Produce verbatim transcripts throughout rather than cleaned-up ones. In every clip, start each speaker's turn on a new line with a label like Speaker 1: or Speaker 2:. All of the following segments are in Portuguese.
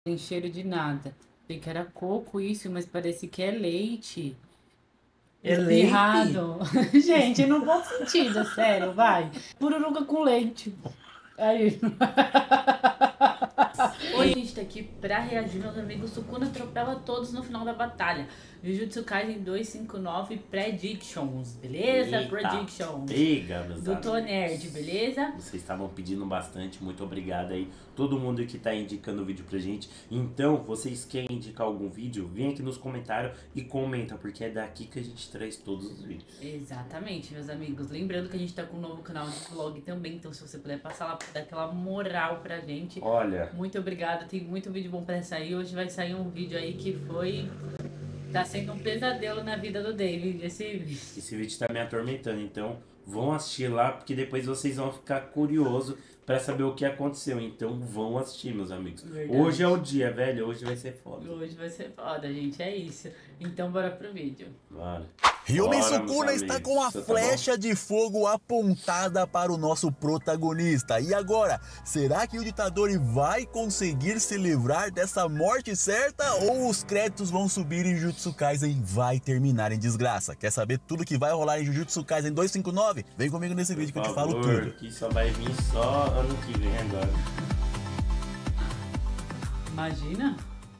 Speaker 1: Tem cheiro de nada. Tem que era coco isso, mas parece que é leite.
Speaker 2: É leite?
Speaker 1: Espirrado. Gente, no bom sentido, sério, vai. Pururuca com leite. Aí. Hoje a gente tá aqui pra reagir, meus amigos. Sukuna atropela todos no final da batalha. Jujutsu Kaisen duzentos e cinquenta e nove Predictions, beleza?
Speaker 2: Eita,
Speaker 1: Predictions.
Speaker 2: pega, meus
Speaker 1: Do
Speaker 2: amigos.
Speaker 1: Tonerd, beleza?
Speaker 2: Vocês estavam pedindo bastante, muito obrigado aí. Todo mundo que tá indicando o vídeo pra gente. Então, vocês querem indicar algum vídeo? Vem aqui nos comentários e comenta, porque é daqui que a gente traz todos os vídeos.
Speaker 1: Exatamente, meus amigos. Lembrando que a gente tá com um novo canal de vlog também, então se você puder passar lá pra dar aquela moral pra gente.
Speaker 2: Olha,
Speaker 1: Muito obrigada, tem muito vídeo bom pra sair. Hoje vai sair um vídeo aí que foi... Tá sendo um pesadelo na vida do David, esse vídeo.
Speaker 2: esse vídeo tá me atormentando, então vão assistir lá, porque depois vocês vão ficar curiosos pra saber o que aconteceu. Então vão assistir, meus amigos.
Speaker 1: Verdade.
Speaker 2: Hoje é o dia, velho. Hoje vai ser foda.
Speaker 1: Hoje vai ser foda, gente, é isso. Então bora pro vídeo.
Speaker 2: Bora.
Speaker 3: Ryumen
Speaker 2: Bora,
Speaker 3: Sukuna
Speaker 2: meus
Speaker 3: está
Speaker 2: amigos.
Speaker 3: com a
Speaker 2: Você tá
Speaker 3: flecha de fogo apontada para o nosso protagonista. E agora, será que o ditador vai conseguir se livrar dessa morte certa? Ou os créditos vão subir e Jujutsu Kaisen vai terminar em desgraça? Quer saber tudo que vai rolar em Jujutsu Kaisen duzentos e cinquenta e nove? Vem comigo nesse vídeo que eu te falo tudo.
Speaker 2: Que só vai vir só ano que vem agora.
Speaker 1: Imagina?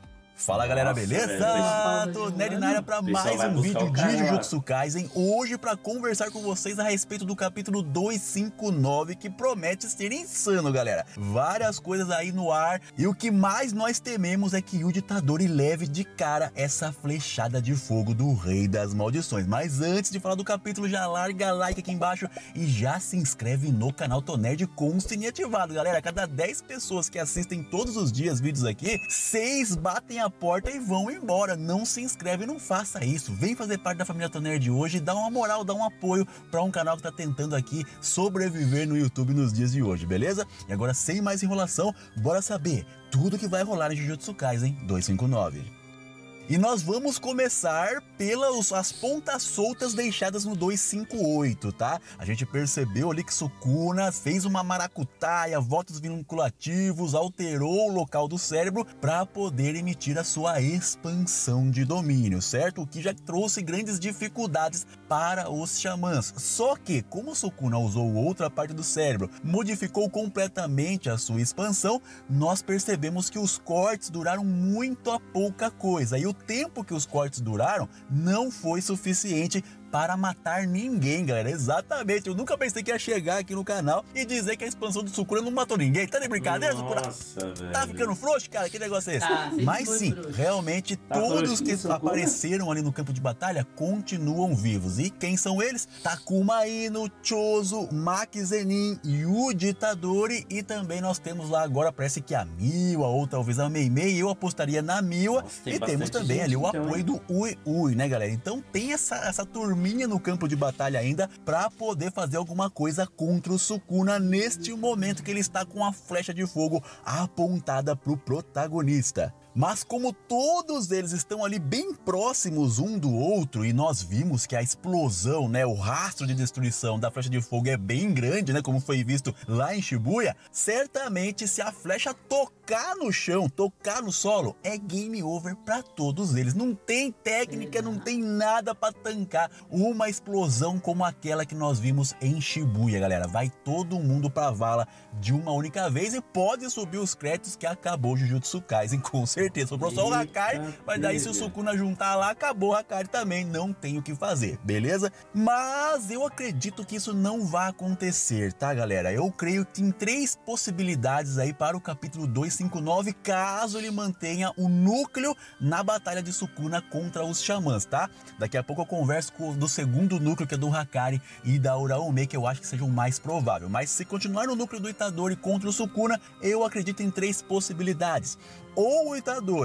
Speaker 3: Fala galera,
Speaker 2: Nossa,
Speaker 3: beleza?
Speaker 2: velho,
Speaker 3: Tô Nerd na área pra
Speaker 2: pessoal
Speaker 3: mais
Speaker 2: vai
Speaker 3: um
Speaker 2: buscar
Speaker 3: vídeo
Speaker 2: o
Speaker 3: de
Speaker 2: cara lá.
Speaker 3: Jujutsu Kaisen. Hoje pra conversar com vocês a respeito do capítulo duzentos e cinquenta e nove, que promete ser insano, galera. Várias coisas aí no ar, e o que mais nós tememos é que o ditador leve de cara essa flechada de fogo do Rei das Maldições. Mas antes de falar do capítulo, já larga like aqui embaixo e já se inscreve no canal Tô Nerd com o sininho ativado, galera. Cada dez pessoas que assistem todos os dias vídeos aqui, seis batem a porta e vão embora. Não se inscreve, não faça isso. Vem fazer parte da família Tô Nerd hoje, dá uma moral, dá um apoio para um canal que tá tentando aqui sobreviver no YouTube nos dias de hoje, beleza? E agora, sem mais enrolação, bora saber tudo que vai rolar em Jujutsu Kaisen duzentos e cinquenta e nove. E nós vamos começar pelas as pontas soltas deixadas no duzentos e cinquenta e oito, tá? A gente percebeu ali que Sukuna fez uma maracutaia, votos vinculativos, alterou o local do cérebro para poder emitir a sua expansão de domínio, certo? O que já trouxe grandes dificuldades para os xamãs. Só que, como Sukuna usou outra parte do cérebro, modificou completamente a sua expansão, nós percebemos que os cortes duraram muito a pouca coisa. E o tempo que os cortes duraram não foi suficiente para matar ninguém, galera. Exatamente, eu nunca pensei que ia chegar aqui no canal e dizer que a expansão do Sukuna não matou ninguém. Tá de brincadeira, Sukuna?
Speaker 2: Nossa, velho.
Speaker 3: Tá ficando frouxo, cara? Que negócio é esse?
Speaker 1: Tá, sempre
Speaker 3: Mas
Speaker 1: foi
Speaker 3: sim,
Speaker 1: frouxo.
Speaker 3: realmente
Speaker 2: Tá
Speaker 3: todos
Speaker 2: frouxinho,
Speaker 3: que
Speaker 2: Sukuna?
Speaker 3: apareceram ali no campo de batalha continuam vivos. E quem são eles? Takuma Ino, Chozo, Maki Zenin, Yuji Itadori, e também nós temos lá agora, parece que a Miwa ou talvez a Meimei. Eu apostaria na Miwa.
Speaker 2: Nossa, tem
Speaker 3: E temos
Speaker 2: bastante
Speaker 3: também
Speaker 2: gente,
Speaker 3: ali o
Speaker 2: então,
Speaker 3: apoio
Speaker 2: hein?
Speaker 3: do Ui Ui, né, galera? Então tem essa, essa turminha no campo de batalha ainda para poder fazer alguma coisa contra o Sukuna neste momento que ele está com a flecha de fogo apontada para o protagonista. Mas como todos eles estão ali bem próximos um do outro, e nós vimos que a explosão, né, o rastro de destruição da flecha de fogo é bem grande, né, como foi visto lá em Shibuya, certamente se a flecha tocar no chão, tocar no solo, é game over para todos eles. Não tem técnica, não tem nada para tancar uma explosão como aquela que nós vimos em Shibuya, galera. Vai todo mundo pra vala de uma única vez e pode subir os créditos que acabou Jujutsu Kaisen, com certeza. Sobrou só o Hakari, mas daí se o Sukuna juntar lá, acabou o Hakari também, não tem o que fazer, beleza? Mas eu acredito que isso não vai acontecer, tá, galera? Eu creio que tem três possibilidades aí para o capítulo duzentos e cinquenta e nove, caso ele mantenha o núcleo na batalha de Sukuna contra os xamãs, tá? Daqui a pouco eu converso com, do segundo núcleo, que é do Hakari e da Uraume, que eu acho que seja o mais provável. Mas se continuar no núcleo do Itadori contra o Sukuna, eu acredito em três possibilidades. Ou o Itadori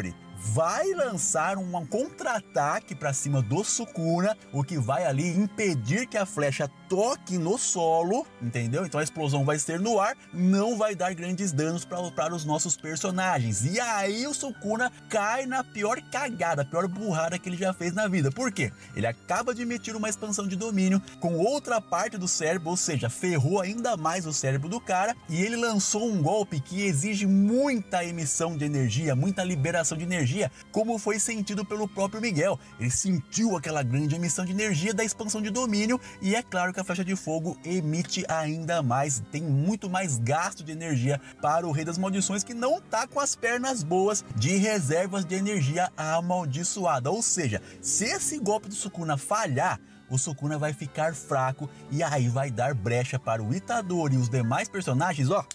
Speaker 3: vai lançar um contra-ataque para cima do Sukuna, o que vai ali impedir que a flecha toque no solo, entendeu? Então a explosão vai ser no ar, não vai dar grandes danos para os nossos personagens. E aí o Sukuna cai na pior cagada, a pior burrada que ele já fez na vida. Por quê? Ele acaba de emitir uma expansão de domínio com outra parte do cérebro, ou seja, ferrou ainda mais o cérebro do cara, e ele lançou um golpe que exige muita emissão de energia, muita liberação de energia, como foi sentido pelo próprio Miguel. Ele sentiu aquela grande emissão de energia da expansão de domínio, e é claro que a flecha de fogo emite ainda mais, tem muito mais gasto de energia para o Rei das Maldições, que não tá com as pernas boas de reservas de energia amaldiçoada. Ou seja, se esse golpe do Sukuna falhar, o Sukuna vai ficar fraco, e aí vai dar brecha para o Itadori e os demais personagens, ó,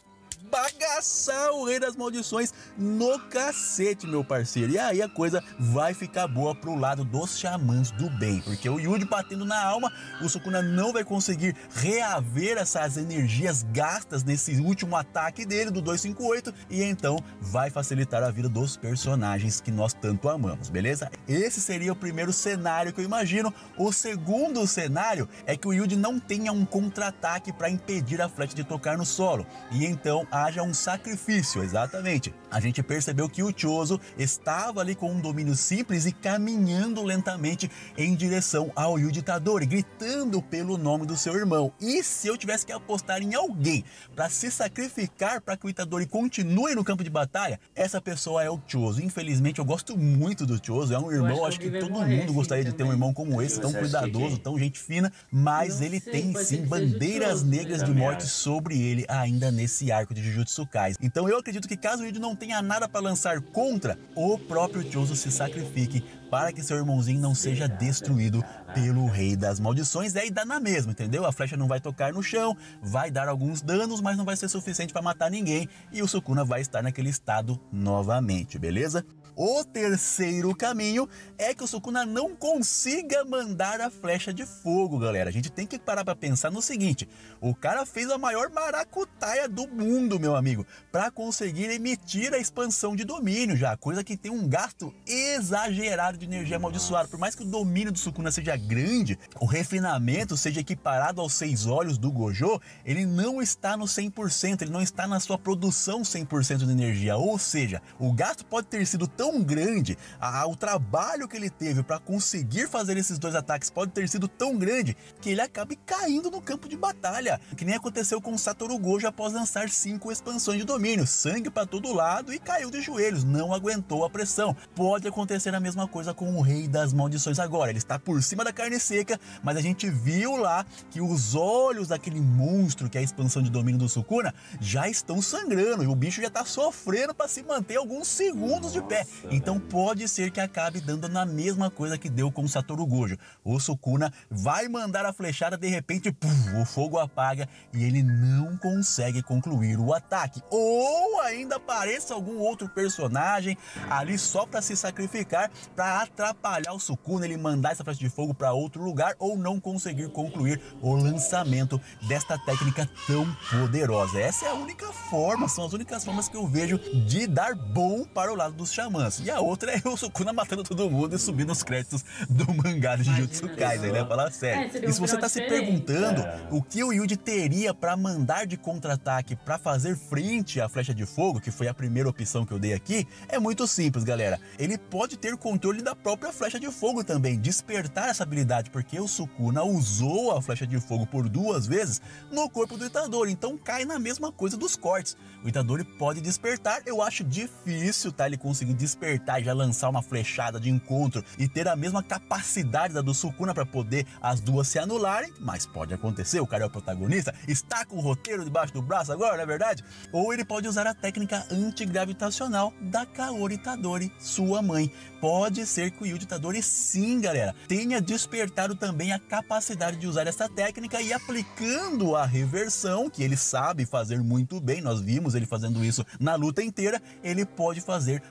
Speaker 3: bagaçar o Rei das Maldições no cacete, meu parceiro. E aí a coisa vai ficar boa pro lado dos xamãs do bem, porque o Yuji batendo na alma, o Sukuna não vai conseguir reaver essas energias gastas nesse último ataque dele, do dois cinco oito, e então vai facilitar a vida dos personagens que nós tanto amamos, beleza? Esse seria o primeiro cenário que eu imagino. O segundo cenário é que o Yuji não tenha um contra-ataque para impedir a flecha de tocar no solo, e então haja um sacrifício, exatamente. A gente percebeu que o Chozo estava ali com um domínio simples e caminhando lentamente em direção ao Yuji Itadori, gritando pelo nome do seu irmão. E se eu tivesse que apostar em alguém para se sacrificar para que o Itadori continue no campo de batalha, essa pessoa é o Chozo. Infelizmente eu gosto muito do Chozo, é um irmão, acho que, acho que todo mundo gostaria de ter um irmão como esse, tão cuidadoso, tão gente fina, mas ele tem sim bandeiras negras de morte sobre ele ainda nesse arco de Jujutsu Kaisen. Então eu acredito que caso o Yuji não tenha nada para lançar contra, o próprio Chozo se sacrifique para que seu irmãozinho não seja destruído pelo Rei das Maldições. E aí dá na mesma, entendeu? A flecha não vai tocar no chão, vai dar alguns danos, mas não vai ser suficiente para matar ninguém, e o Sukuna vai estar naquele estado novamente, beleza? O terceiro caminho é que o Sukuna não consiga mandar a flecha de fogo, galera. A gente tem que parar para pensar no seguinte: o cara fez a maior maracutaia do mundo, meu amigo, para conseguir emitir a expansão de domínio já, coisa que tem um gasto exagerado de energia amaldiçoada. Por mais que o domínio do Sukuna seja grande, o refinamento seja equiparado aos seis olhos do Gojo, ele não está no cem por cento, ele não está na sua produção cem por cento de energia. Ou seja, o gasto pode ter sido tão tão grande, a, o trabalho que ele teve para conseguir fazer esses dois ataques pode ter sido tão grande que ele acabe caindo no campo de batalha, que nem aconteceu com o Satoru Gojo após lançar cinco expansões de domínio, sangue para todo lado, e caiu de joelhos, não aguentou a pressão. Pode acontecer a mesma coisa com o Rei das Maldições agora. Ele está por cima da carne seca, mas a gente viu lá que os olhos daquele monstro que é a expansão de domínio do Sukuna já estão sangrando, e o bicho já está sofrendo para se manter alguns segundos de pé. Então pode ser que acabe dando na mesma coisa que deu com o Satoru Gojo. O Sukuna vai mandar a flechada, de repente puf, o fogo apaga e ele não consegue concluir o ataque. Ou ainda apareça algum outro personagem ali só para se sacrificar, para atrapalhar o Sukuna, ele mandar essa flecha de fogo para outro lugar, ou não conseguir concluir o lançamento desta técnica tão poderosa. Essa é a única forma, são as únicas formas que eu vejo de dar bom para o lado dos xamãs. E a outra é o Sukuna matando todo mundo e subindo os créditos do mangá de Jujutsu Kaisen, né? Falar sério. É, e se você tá se perguntando é. o que o Yuji teria para mandar de contra-ataque para fazer frente à flecha de fogo, que foi a primeira opção que eu dei aqui, é muito simples, galera. Ele pode ter controle da própria flecha de fogo também, despertar essa habilidade, porque o Sukuna usou a flecha de fogo por duas vezes no corpo do Itadori, então cai na mesma coisa dos cortes. O Itadori pode despertar, eu acho difícil, tá? Ele conseguir despertar e já lançar uma flechada de encontro e ter a mesma capacidade da do Sukuna para poder as duas se anularem, mas pode acontecer, o cara é o protagonista, está com o roteiro debaixo do braço agora, não é verdade? Ou ele pode usar a técnica antigravitacional da Kaori Itadori, sua mãe. Pode ser que o Yuji Itadori, sim, galera, tenha despertado também a capacidade de usar essa técnica, e aplicando a reversão, que ele sabe fazer muito bem, nós vimos ele fazendo isso na luta inteira, ele pode fazer uma técnica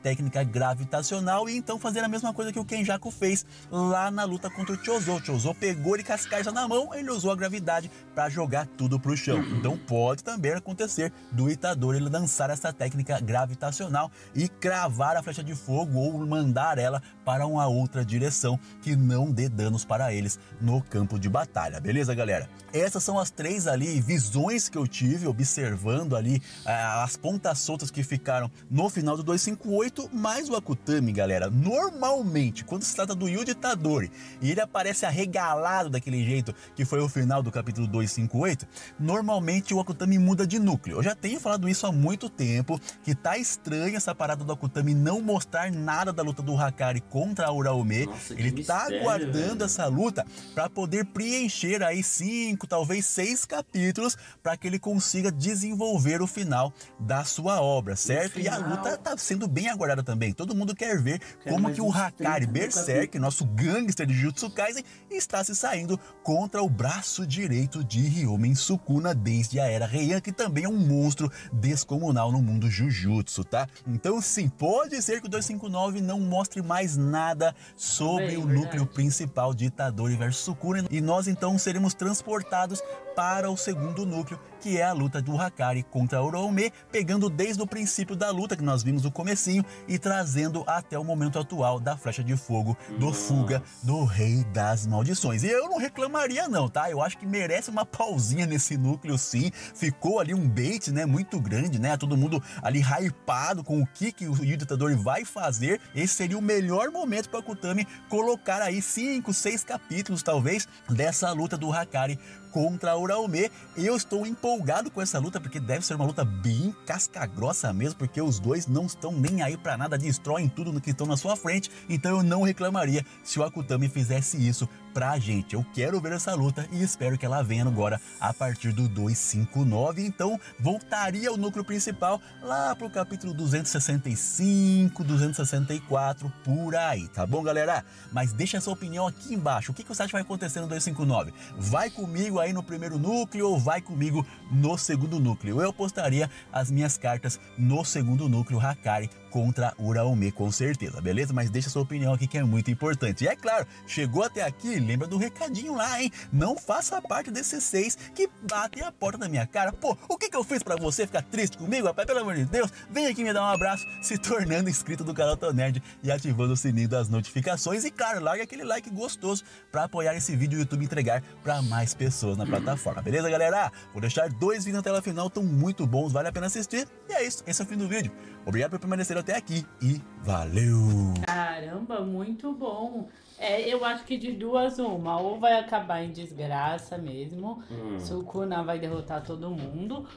Speaker 3: técnica gravitacional e então fazer a mesma coisa que o Kenjaku fez lá na luta contra o Chozo. O Chozo pegou ele com as cartas na mão, ele usou a gravidade para jogar tudo pro chão. Então pode também acontecer do Itadori ele lançar essa técnica gravitacional e cravar a flecha de fogo ou mandar ela para uma outra direção que não dê danos para eles no campo de batalha, beleza, galera? Essas são as três ali visões que eu tive observando ali ah, as pontas soltas que ficaram no final do duzentos e cinquenta e oito, mas o Akutami, galera, normalmente quando se trata do Yuji Itadori e ele aparece arregalado daquele jeito que foi o final do capítulo duzentos e cinquenta e oito, normalmente o Akutami muda de núcleo. Eu já tenho falado isso há muito tempo, que tá estranha essa parada do Akutami não mostrar nada da luta do Hakari contra a Uraume.
Speaker 2: Nossa,
Speaker 3: ele
Speaker 2: mistério,
Speaker 3: tá guardando
Speaker 2: velho.
Speaker 3: essa luta para poder preencher aí cinco, talvez seis capítulos para que ele consiga desenvolver o final da sua obra, certo? E a luta tá sendo bem aguardada também. Todo mundo quer ver
Speaker 2: Quero
Speaker 3: como
Speaker 2: mais
Speaker 3: que o
Speaker 2: uns
Speaker 3: Hakari
Speaker 2: trinta
Speaker 3: Berserk, nosso gangster de Jujutsu Kaisen, está se saindo contra o braço direito de Ryomen Sukuna desde a Era Heian, que também é um monstro descomunal no mundo Jujutsu, tá? Então sim, pode ser que o duzentos e cinquenta e nove não mostre mais nada sobre
Speaker 1: Bem,
Speaker 3: o
Speaker 1: verdade.
Speaker 3: núcleo principal de Itadori versus Sukuna e nós então seremos transportados para o segundo núcleo, que é a luta do Hakari contra a Uraume, pegando desde o princípio da luta que nós vimos no comecinho e trazendo até o momento atual da flecha de fogo do Fuga do Rei das Maldições. E eu não reclamaria não, tá? Eu acho que merece uma pausinha nesse núcleo sim. Ficou ali um bait, né, muito grande, né? Todo mundo ali hypado com o que, que o Yuji Itadori vai fazer. Esse seria o melhor momento para o Akutami colocar aí cinco, seis capítulos talvez dessa luta do Hakari contra a Uraume. Eu estou empolgado com essa luta porque deve ser uma luta bem casca-grossa mesmo, porque os dois não estão nem aí pra nada, destroem tudo no que estão na sua frente, então eu não reclamaria se o Akutami fizesse isso pra gente. Eu quero ver essa luta e espero que ela venha agora a partir do duzentos e cinquenta e nove, então voltaria ao núcleo principal lá pro capítulo duzentos e sessenta e cinco, duzentos e sessenta e quatro, por aí, tá bom, galera? Mas deixa a sua opinião aqui embaixo, o que, que você acha que vai acontecer no duzentos e cinquenta e nove? Vai comigo aí no primeiro núcleo ou vai comigo no segundo núcleo? Eu apostaria as minhas cartas no segundo núcleo, Hakari contra Uraume, com certeza, beleza? Mas deixa a sua opinião aqui que é muito importante. E é claro, chegou até aqui, lembra do recadinho lá, hein? Não faça parte desses seis que batem a porta da minha cara. Pô, o que que eu fiz pra você ficar triste comigo, rapaz? Pelo amor de Deus, vem aqui me dar um abraço, se tornando inscrito do canal Tão Nerd e ativando o sininho das notificações. E claro, larga aquele like gostoso pra apoiar esse vídeo e o YouTube entregar pra mais pessoas na plataforma, beleza, galera? Vou deixar dois vídeos na tela final, estão muito bons, vale a pena assistir. E é isso, esse é o fim do vídeo. Obrigado por permanecer até aqui e valeu!
Speaker 1: Caramba, muito bom. É, eu acho que de duas uma, ou vai acabar em desgraça mesmo,
Speaker 2: Hum.
Speaker 1: Sukuna vai derrotar todo mundo,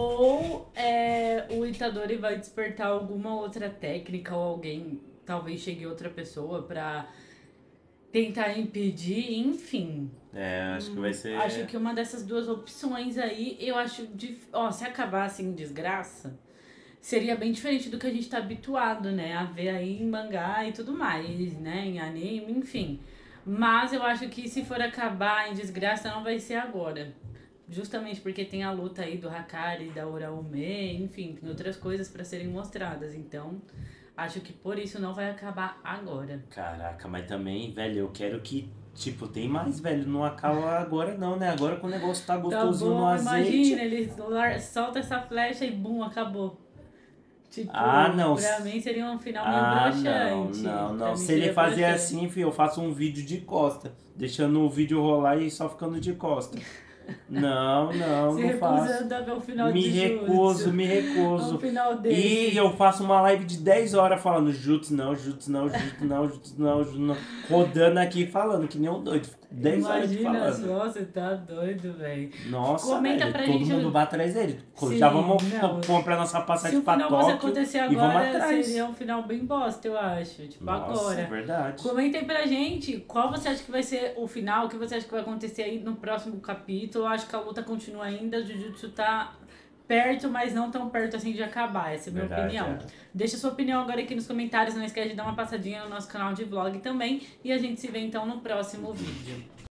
Speaker 1: ou é, o Itadori vai despertar alguma outra técnica, ou alguém, talvez chegue outra pessoa pra tentar impedir, enfim.
Speaker 2: É, acho que vai ser...
Speaker 1: Acho que uma dessas duas opções aí, eu acho, dif... ó, se acabasse em desgraça, seria bem diferente do que a gente tá habituado, né, a ver aí em mangá e tudo mais, né, em anime, enfim. Mas eu acho que se for acabar em desgraça, não vai ser agora. Justamente porque tem a luta aí do Hakari, da Uraume, enfim, tem outras coisas pra serem mostradas, então... Acho que por isso não vai acabar agora.
Speaker 2: Caraca, mas também, velho, eu quero que, tipo, tem mais, velho. Não acaba agora não, né? Agora que o negócio tá
Speaker 1: Tá
Speaker 2: gostosinho no
Speaker 1: bom,
Speaker 2: azeite.
Speaker 1: imagina, ele lar- solta essa flecha e bum, acabou. Tipo,
Speaker 2: Ah, não.
Speaker 1: pra mim seria um final meio
Speaker 2: Ah, não,
Speaker 1: broxante.
Speaker 2: não,
Speaker 1: Pra
Speaker 2: não.
Speaker 1: mim
Speaker 2: Se ele
Speaker 1: seria
Speaker 2: fazer
Speaker 1: broxante.
Speaker 2: assim, filho, eu faço um vídeo de costa. Deixando o vídeo rolar e só ficando de costa. Não, não,
Speaker 1: Se
Speaker 2: não faço.
Speaker 1: recusando a ver o final
Speaker 2: Me
Speaker 1: de
Speaker 2: recuso,
Speaker 1: Jujutsu.
Speaker 2: me recuso.
Speaker 1: O final dele.
Speaker 2: E eu faço uma live de dez horas falando Jutsu não, Jutsu não, Jutsu não, Jutsu não, Jutsu não. Rodando aqui falando que nem um doido. dez horas de
Speaker 1: Imagina
Speaker 2: falando.
Speaker 1: só, você tá doido, velho.
Speaker 2: Nossa,
Speaker 1: Comenta
Speaker 2: velho,
Speaker 1: pra
Speaker 2: todo
Speaker 1: gente
Speaker 2: mundo
Speaker 1: o-
Speaker 2: vai atrás dele.
Speaker 1: Sim,
Speaker 2: Já vamos
Speaker 1: não.
Speaker 2: comprar nossa
Speaker 1: Se
Speaker 2: passagem
Speaker 1: o
Speaker 2: pra
Speaker 1: final fosse
Speaker 2: Tóquio
Speaker 1: acontecer
Speaker 2: e vamos
Speaker 1: agora,
Speaker 2: atrás.
Speaker 1: seria um final bem bosta, eu acho. Tipo,
Speaker 2: Nossa,
Speaker 1: agora.
Speaker 2: é verdade.
Speaker 1: Comentem pra gente qual você acha que vai ser o final, o que você acha que vai acontecer aí no próximo capítulo. Eu acho que a luta continua ainda, o Jujutsu tá perto, mas não tão perto assim de acabar. Essa é a minha
Speaker 2: Verdade,
Speaker 1: opinião.
Speaker 2: é.
Speaker 1: Deixa sua opinião agora aqui nos comentários, não esquece de dar uma passadinha no nosso canal de vlog também. E a gente se vê então no próximo vídeo.